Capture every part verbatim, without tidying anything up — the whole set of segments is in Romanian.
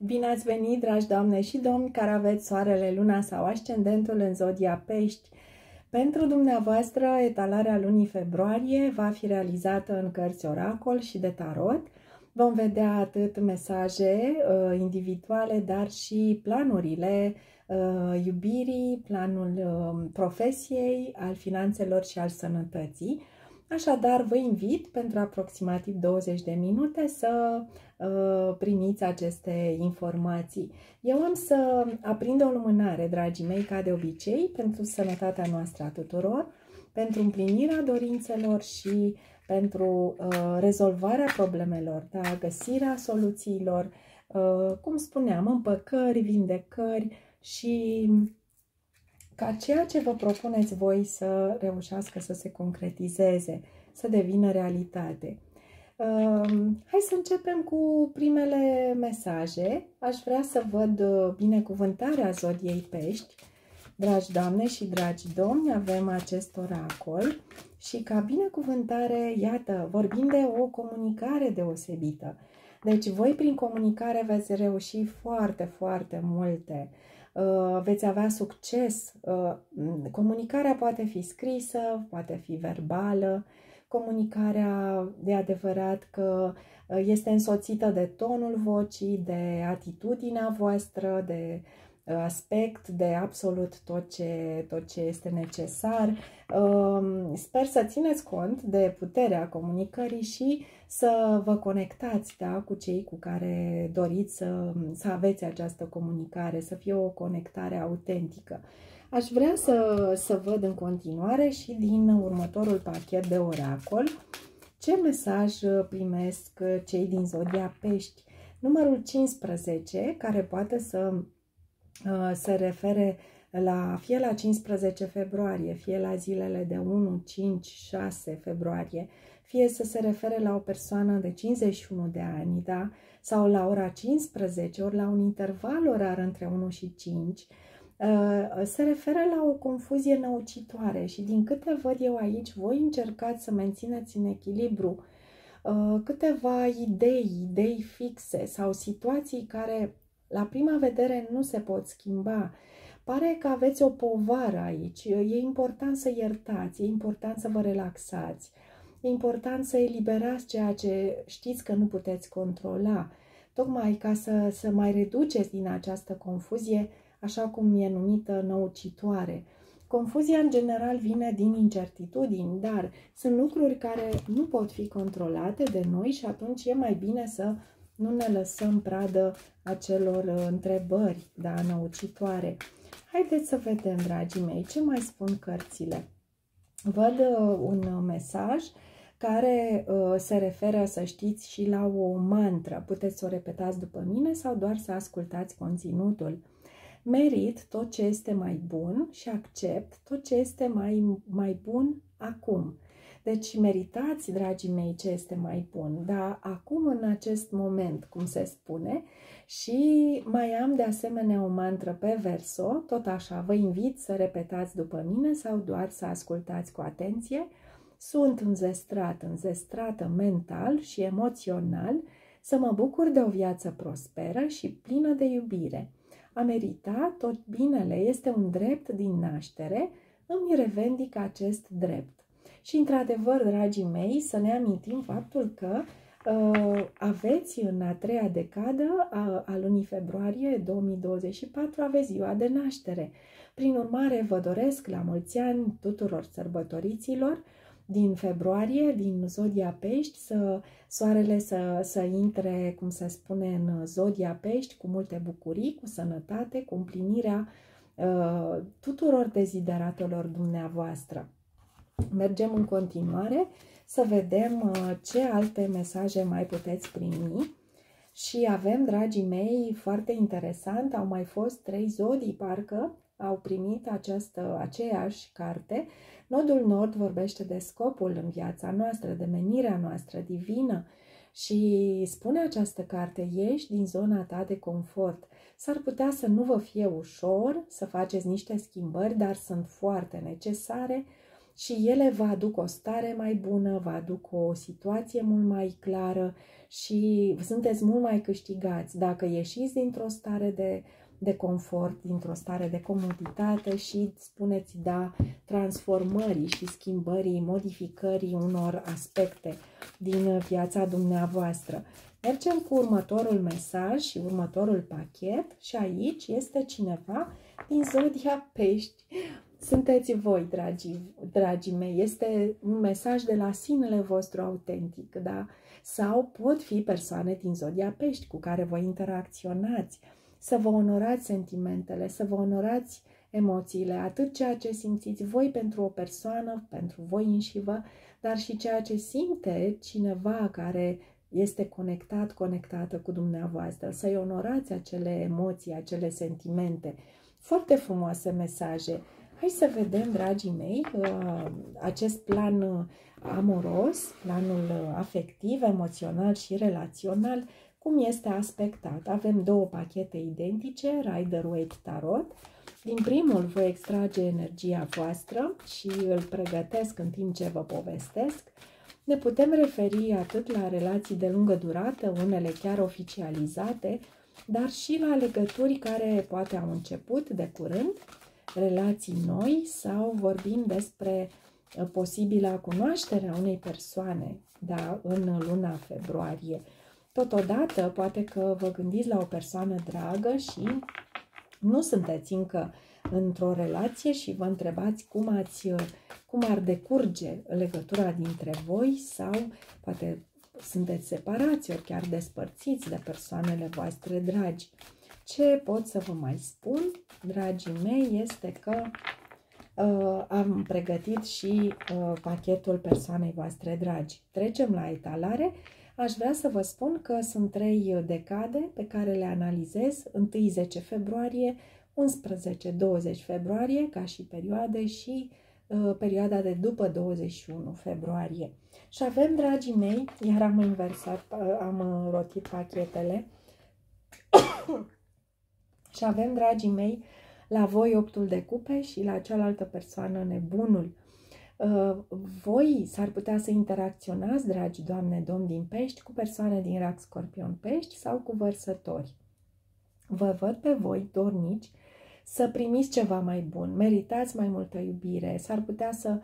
Bine ați venit, dragi doamne și domni care aveți soarele, luna sau ascendentul în zodia Pești. Pentru dumneavoastră, etalarea lunii februarie va fi realizată în cărți oracol și de tarot. Vom vedea atât mesaje uh, individuale, dar și planurile uh, iubirii, planul uh, profesiei, al finanțelor și al sănătății. Așadar, vă invit pentru aproximativ douăzeci de minute să uh, primiți aceste informații. Eu am să aprind o lumânare, dragii mei, ca de obicei, pentru sănătatea noastră a tuturor, pentru împlinirea dorințelor și pentru uh, rezolvarea problemelor, da? Găsirea soluțiilor, uh, cum spuneam, împăcări, vindecări și ca ceea ce vă propuneți voi să reușească să se concretizeze, să devină realitate. Hai să începem cu primele mesaje. Aș vrea să văd binecuvântarea zodiei Pești. Dragi doamne și dragi domni, avem acest oracol și ca binecuvântare, iată, vorbim de o comunicare deosebită. Deci voi prin comunicare veți reuși foarte, foarte multe. Uh, veți avea succes. Uh, comunicarea poate fi scrisă, poate fi verbală. Comunicarea de adevărat că este însoțită de tonul vocii, de atitudinea voastră, de aspect, de absolut tot ce, tot ce este necesar. Sper să țineți cont de puterea comunicării și să vă conectați, da, cu cei cu care doriți să, să aveți această comunicare, să fie o conectare autentică. Aș vrea să, să văd în continuare și din următorul pachet de oracol ce mesaj primesc cei din zodia Pești. Numărul cincisprezece, care poate să se refere la, fie la cincisprezece februarie, fie la zilele de unu, cinci, șase februarie, fie să se refere la o persoană de cincizeci și unu de ani, da? Sau la ora cincisprezece, ori la un interval orar între unu și cinci, se referă la o confuzie năucitoare și din câte văd eu aici, voi încercați să mențineți în echilibru câteva idei, idei fixe sau situații care la prima vedere nu se pot schimba. Pare că aveți o povară aici, e important să iertați, e important să vă relaxați, e important să eliberați ceea ce știți că nu puteți controla, tocmai ca să, să mai reduceți din această confuzie, așa cum e numită năucitoare. Confuzia în general vine din incertitudini, dar sunt lucruri care nu pot fi controlate de noi și atunci e mai bine să nu ne lăsăm pradă acelor întrebări, da, năucitoare. Haideți să vedem, dragii mei, ce mai spun cărțile. Văd un mesaj care uh, se referă, să știți, și la o mantră. Puteți să o repetați după mine sau doar să ascultați conținutul. Merit tot ce este mai bun și accept tot ce este mai, mai bun acum. Deci meritați, dragii mei, ce este mai bun, dar acum, în acest moment, cum se spune. Și mai am de asemenea o mantră pe verso, tot așa, vă invit să repetați după mine sau doar să ascultați cu atenție. Sunt înzestrat, înzestrată mental și emoțional să mă bucur de o viață prosperă și plină de iubire. A merita tot binele este un drept din naștere, îmi revendic acest drept. Și într-adevăr, dragii mei, să ne amintim faptul că uh, aveți în a treia decadă a, a lunii februarie două mii douăzeci și patru, aveți ziua de naștere. Prin urmare, vă doresc la mulți ani tuturor sărbătoriților din februarie, din zodia Pești, să soarele să, să intre, cum se spune, în zodia Pești cu multe bucurii, cu sănătate, cu împlinirea uh, tuturor dezideratelor dumneavoastră. Mergem în continuare să vedem uh, ce alte mesaje mai puteți primi. Și avem, dragii mei, foarte interesant, au mai fost trei zodii, parcă au primit această, aceeași carte. Nodul Nord vorbește de scopul în viața noastră, de menirea noastră divină și spune această carte, ieși din zona ta de confort. S-ar putea să nu vă fie ușor să faceți niște schimbări, dar sunt foarte necesare și ele vă aduc o stare mai bună, vă aduc o situație mult mai clară și sunteți mult mai câștigați dacă ieșiți dintr-o stare de, de confort, dintr-o stare de comoditate și spuneți da transformării și schimbării, modificării unor aspecte din viața dumneavoastră. Mergem cu următorul mesaj și următorul pachet și aici este cineva din zodia Pești. Sunteți voi, dragii, dragii mei. Este un mesaj de la sinele vostru autentic, da? Sau pot fi persoane din zodia Pești cu care voi interacționați, să vă onorați sentimentele, să vă onorați emoțiile, atât ceea ce simțiți voi pentru o persoană, pentru voi înșivă, dar și ceea ce simte cineva care este conectat, conectată cu dumneavoastră, să-i onorați acele emoții, acele sentimente. Foarte frumoase mesaje. Hai să vedem, dragii mei, acest plan amoros, planul afectiv, emoțional și relațional, cum este aspectat. Avem două pachete identice, Rider-Waite Tarot. Din primul voi extrage energia voastră și îl pregătesc în timp ce vă povestesc. Ne putem referi atât la relații de lungă durată, unele chiar oficializate, dar și la legături care poate au început de curând, relații noi sau vorbim despre posibila cunoaștere a unei persoane, da, în luna februarie. Totodată, poate că vă gândiți la o persoană dragă și nu sunteți încă într-o relație și vă întrebați cum, ați, cum ar decurge legătura dintre voi sau poate sunteți separați ori chiar despărțiți de persoanele voastre dragi. Ce pot să vă mai spun, dragii mei, este că uh, am pregătit și uh, pachetul persoanei voastre dragi. Trecem la etalare. Aș vrea să vă spun că sunt trei decade pe care le analizez, întâi zece februarie, unsprezece douăzeci februarie ca și perioade și uh, perioada de după douăzeci și unu februarie. Și avem, dragii mei, iar am inversat, am rotit pachetele și avem, dragii mei, la voi optul de cupe și la cealaltă persoană nebunul. Voi s-ar putea să interacționați, dragi doamne, domni din Pești, cu persoane din Rac, Scorpion, Pești sau cu vărsători. Vă văd pe voi, dornici, să primiți ceva mai bun, meritați mai multă iubire, s-ar putea să,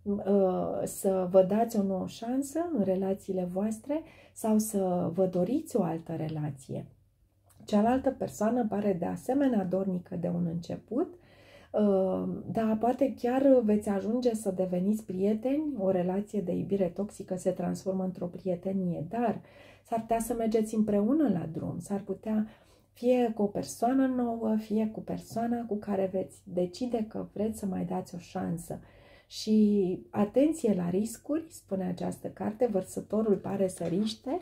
să vă dați o nouă șansă în relațiile voastre sau să vă doriți o altă relație. Cealaltă persoană pare de asemenea dornică de un început, dar poate chiar veți ajunge să deveniți prieteni, o relație de iubire toxică se transformă într-o prietenie, dar s-ar putea să mergeți împreună la drum, s-ar putea fie cu o persoană nouă, fie cu persoana cu care veți decide că vreți să mai dați o șansă. Și atenție la riscuri, spune această carte, vărsătorul pare să riște,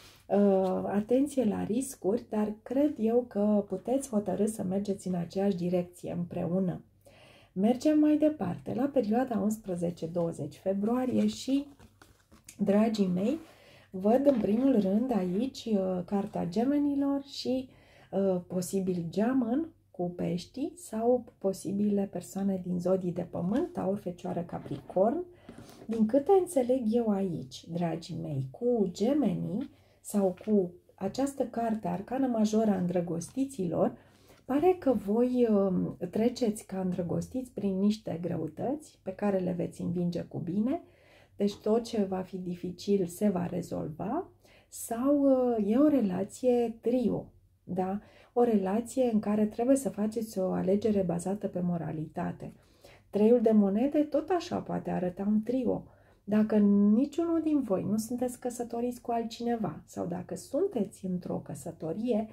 Uh, atenție la riscuri, dar cred eu că puteți hotărî să mergeți în aceeași direcție împreună. Mergem mai departe, la perioada unsprezece douăzeci februarie și, dragii mei, văd în primul rând aici uh, cartea gemenilor și uh, posibil geamăn cu peștii sau posibile persoane din zodii de pământ, Taur, Fecioară, Capricorn. Din câte înțeleg eu aici, dragii mei, cu gemenii sau cu această carte, Arcana Majoră a îndrăgostiților, pare că voi treceți ca îndrăgostiți prin niște greutăți pe care le veți învinge cu bine, deci tot ce va fi dificil se va rezolva, sau e o relație trio, da? O relație în care trebuie să faceți o alegere bazată pe moralitate. Treiul de monede tot așa poate arăta un trio. Dacă niciunul din voi nu sunteți căsătoriți cu altcineva sau dacă sunteți într-o căsătorie,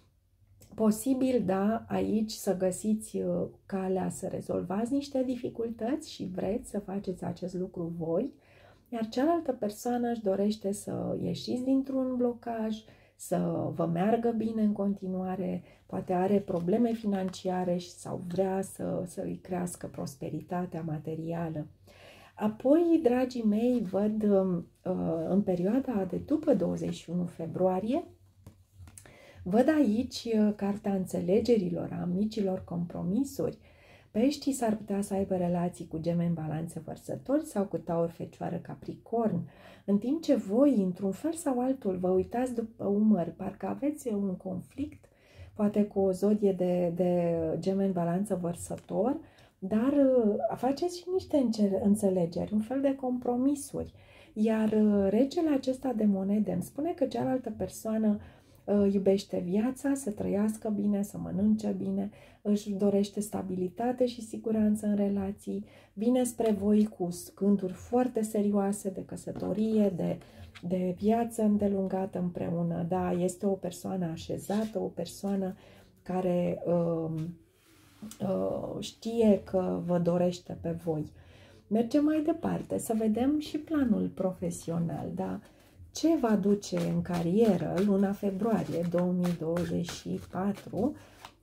posibil, da, aici să găsiți calea să rezolvați niște dificultăți și vreți să faceți acest lucru voi, iar cealaltă persoană își dorește să ieșiți dintr-un blocaj, să vă meargă bine în continuare, poate are probleme financiare sau vrea să, să îi crească prosperitatea materială. Apoi, dragii mei, văd în perioada de după douăzeci și unu februarie, văd aici cartea înțelegerilor, a micilor compromisuri. Peștii s-ar putea să aibă relații cu Gemeni, Balanțe, Vărsători sau cu Taur, Fecioară, Capricorn, în timp ce voi, într-un fel sau altul, vă uitați după umăr, parcă aveți un conflict, poate cu o zodie de, de Gemeni, Balanță, Vărsător, dar faceți și niște înțelegeri, un fel de compromisuri. Iar regele acesta de monede îmi spune că cealaltă persoană iubește viața, să trăiască bine, să mănânce bine, își dorește stabilitate și siguranță în relații, vine spre voi cu gânduri foarte serioase de căsătorie, de, de viață îndelungată împreună. Da, este o persoană așezată, o persoană care uh, uh, știe că vă dorește pe voi. Mergem mai departe, să vedem și planul profesional, da? Ce va duce în carieră luna februarie două mii douăzeci și patru?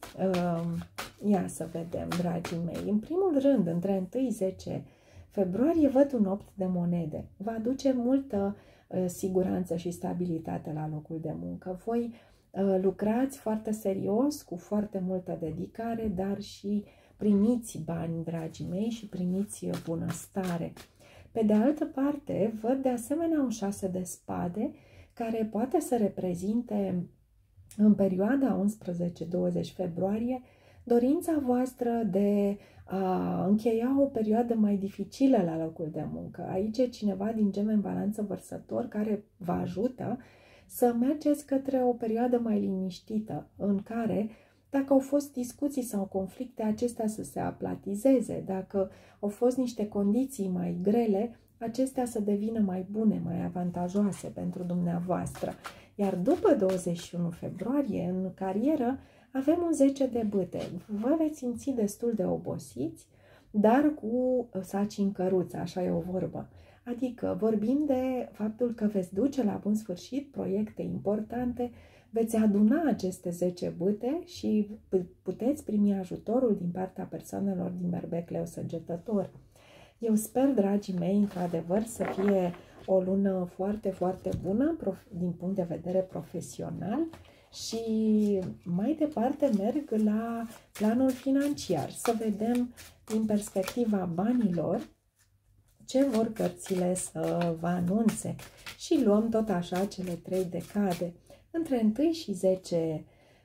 Ia să vedem, dragii mei. În primul rând, între unu și zece februarie, văd un opt de monede. Va aduce multă siguranță și stabilitate la locul de muncă. Voi lucrați foarte serios, cu foarte multă dedicare, dar și primiți bani, dragii mei, și primiți bunăstare. Pe de altă parte, văd de asemenea un șase de spade, care poate să reprezinte în perioada unsprezece douăzeci februarie dorința voastră de a încheia o perioadă mai dificilă la locul de muncă. Aici e cineva din Gemeni, Balanță, Vărsător care vă ajută să mergeți către o perioadă mai liniștită, în care, dacă au fost discuții sau conflicte, acestea să se aplatizeze. Dacă au fost niște condiții mai grele, acestea să devină mai bune, mai avantajoase pentru dumneavoastră. Iar după douăzeci și unu februarie, în carieră, avem un zece de bâte. Vă veți simți destul de obosiți, dar cu saci în căruță, așa e o vorbă. Adică vorbim de faptul că veți duce la bun sfârșit proiecte importante, veți aduna aceste zece bâte și puteți primi ajutorul din partea persoanelor din Berbec, Leu, Săgetător. Eu sper, dragii mei, într-adevăr să fie o lună foarte, foarte bună din punct de vedere profesional și mai departe merg la planul financiar. Să vedem din perspectiva banilor ce vor cărțile să vă anunțe și luăm tot așa cele trei decade. Între unu și zece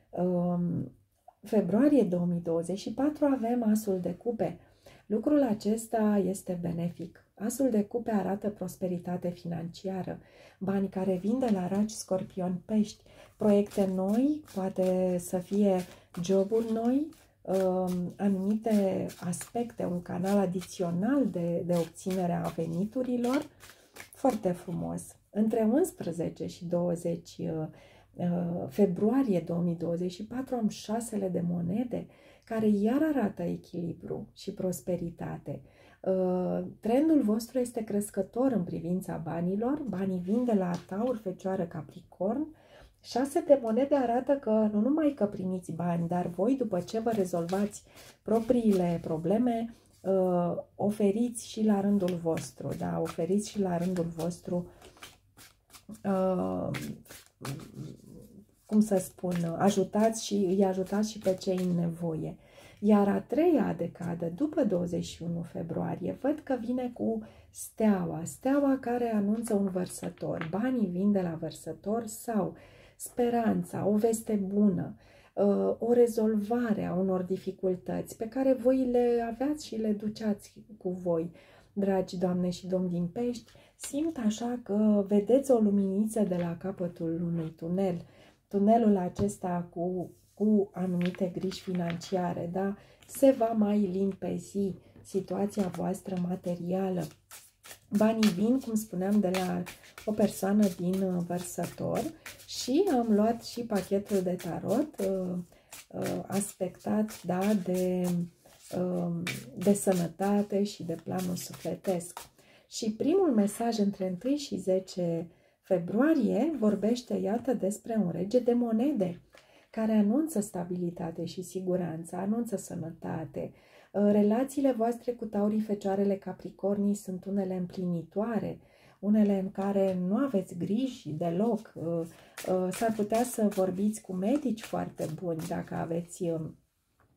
um, februarie două mii douăzeci și patru avem Asul de cupe. Lucrul acesta este benefic. Asul de cupe arată prosperitate financiară, bani care vin de la Raci, Scorpion, Pești, proiecte noi, poate să fie joburi noi, anumite aspecte, un canal adițional de, de obținere a veniturilor. Foarte frumos. Între unsprezece și douăzeci februarie două mii douăzeci și patru am șasele de monede, care iar arată echilibru și prosperitate. Trendul vostru este crescător în privința banilor, banii vin de la Taur, Fecioară, Capricorn. șase de monede arată că nu numai că primiți bani, dar voi, după ce vă rezolvați propriile probleme, oferiți și la rândul vostru, da? Oferiți și la rândul vostru, cum să spun, ajutați și îi ajutați și pe cei în nevoie. Iar a treia decadă, după douăzeci și unu februarie, văd că vine cu steaua, steaua care anunță un vărsător. Banii vin de la vărsător sau speranța, o veste bună, o rezolvare a unor dificultăți pe care voi le aveați și le duceați cu voi. Dragi doamne și domni din Pești, simt așa că vedeți o luminiță de la capătul unui tunel. Tunelul acesta cu, cu anumite griji financiare, da? Se va mai limpezi situația voastră materială. Banii vin, cum spuneam, de la o persoană din Vărsător și am luat și pachetul de tarot aspectat, da, de, de sănătate și de planul sufletesc. Și primul mesaj între unu și zece februarie vorbește, iată, despre un rege de monede care anunță stabilitate și siguranță, anunță sănătate. Relațiile voastre cu Taurii, Fecioarele, Capricornii sunt unele împlinitoare, unele în care nu aveți griji deloc. S-ar putea să vorbiți cu medici foarte buni dacă aveți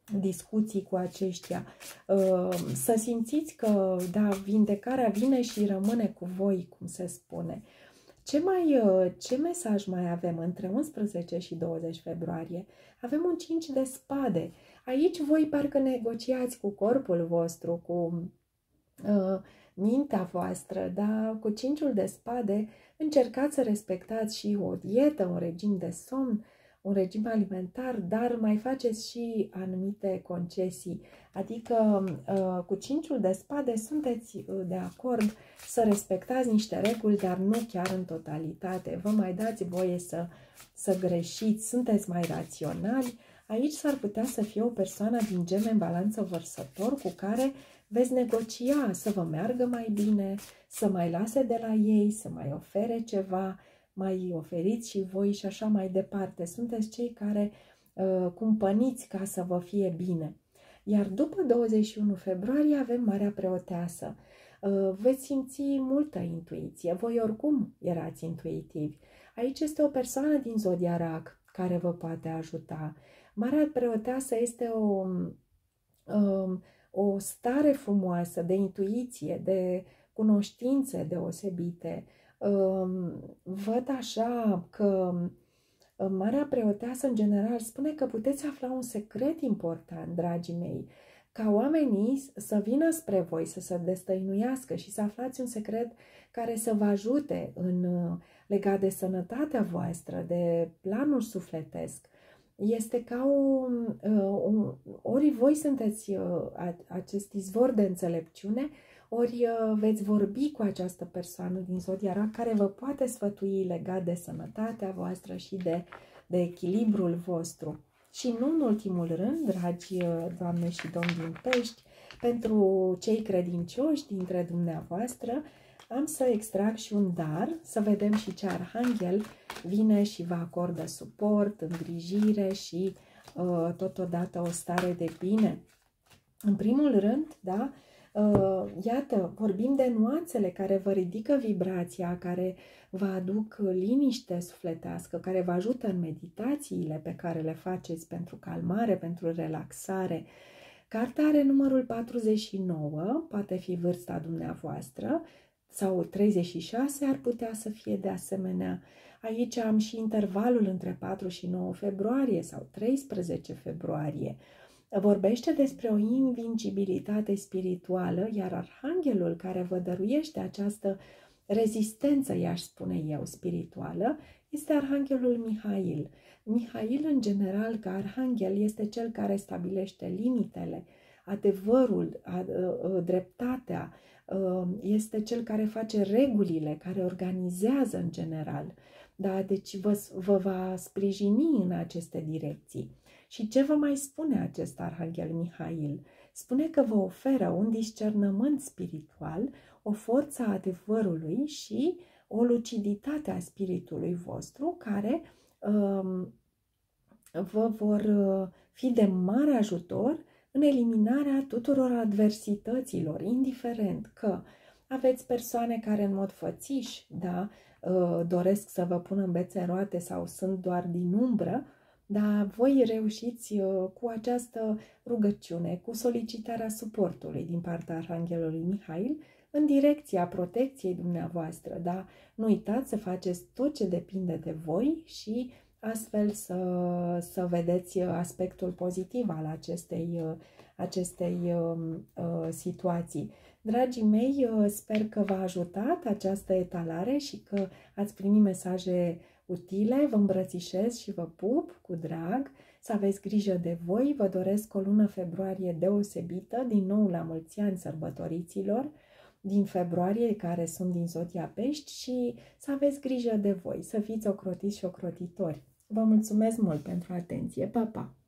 discuții cu aceștia, să simțiți că, da, vindecarea vine și rămâne cu voi, cum se spune. Ce, mai, ce mesaj mai avem între unsprezece și douăzeci februarie? Avem un cinci de spade. Aici voi parcă negociați cu corpul vostru, cu uh, mintea voastră, da? Cu cinciul de spade încercați să respectați și o dietă, un regim de somn, un regim alimentar, dar mai faceți și anumite concesii. Adică uh, cu cinciul de spade sunteți de acord să respectați niște reguli, dar nu chiar în totalitate. Vă mai dați voie să, să greșiți, sunteți mai raționali. Aici s-ar putea să fie o persoană din Geme în balanță vărsător cu care veți negocia să vă meargă mai bine, să mai lase de la ei, să mai ofere ceva, mai oferiți și voi și așa mai departe. Sunteți cei care uh, cumpăniți ca să vă fie bine. Iar după douăzeci și unu februarie avem Marea Preoteasă. Uh, veți simți multă intuiție. Voi oricum erați intuitivi. Aici este o persoană din Zodia Rac care vă poate ajuta. Marea Preoteasă este o, um, o stare frumoasă de intuiție, de cunoștințe deosebite. Um, văd așa că Marea Preoteasă în general spune că puteți afla un secret important, dragii mei, ca oamenii să vină spre voi, să se destăinuiască și să aflați un secret care să vă ajute în legat de sănătatea voastră, de planul sufletesc. Este ca o, un, ori voi sunteți acest izvor de înțelepciune, ori veți vorbi cu această persoană din Zodia Rac care vă poate sfătui legat de sănătatea voastră și de, de echilibrul vostru. Și nu în ultimul rând, dragi doamne și domni din Pești, pentru cei credincioși dintre dumneavoastră, am să extrag și un dar, să vedem și ce arhanghel vine și vă acordă suport, îngrijire și uh, totodată o stare de bine. În primul rând, da, uh, iată, vorbim de nuanțele care vă ridică vibrația, care vă aduc liniște sufletească, care vă ajută în meditațiile pe care le faceți pentru calmare, pentru relaxare. Cartea are numărul patruzeci și nouă, poate fi vârsta dumneavoastră, sau treizeci și șase ar putea să fie de asemenea. Aici am și intervalul între patru și nouă februarie sau treisprezece februarie. Vorbește despre o invincibilitate spirituală, iar arhanghelul care vă dăruiește această rezistență, i-aș spune eu, spirituală, este arhanghelul Mihail. Mihail, în general, ca arhanghel, este cel care stabilește limitele, adevărul, dreptatea, este cel care face regulile, care organizează în general. Da? Deci vă, vă va sprijini în aceste direcții. Și ce vă mai spune acest arhanghel Mihail? Spune că vă oferă un discernământ spiritual, o forță a adevărului și o luciditate a spiritului vostru care um, vă vor fi de mare ajutor în eliminarea tuturor adversităților, indiferent că aveți persoane care în mod fățiș, da, doresc să vă pună în bețe în roate sau sunt doar din umbră, dar voi reușiți cu această rugăciune, cu solicitarea suportului din partea Arhanghelului Mihail, în direcția protecției dumneavoastră, da? Nu uitați să faceți tot ce depinde de voi și astfel să, să vedeți aspectul pozitiv al acestei, acestei uh, situații. Dragii mei, sper că v-a ajutat această etalare și că ați primit mesaje utile. Vă îmbrățișez și vă pup cu drag. Să aveți grijă de voi. Vă doresc o lună februarie deosebită, din nou la mulți ani sărbătoriților din februarie, care sunt din Zodia Pești, și să aveți grijă de voi, să fiți ocrotiți și ocrotitori. Vă mulțumesc mult pentru atenție. Pa, pa!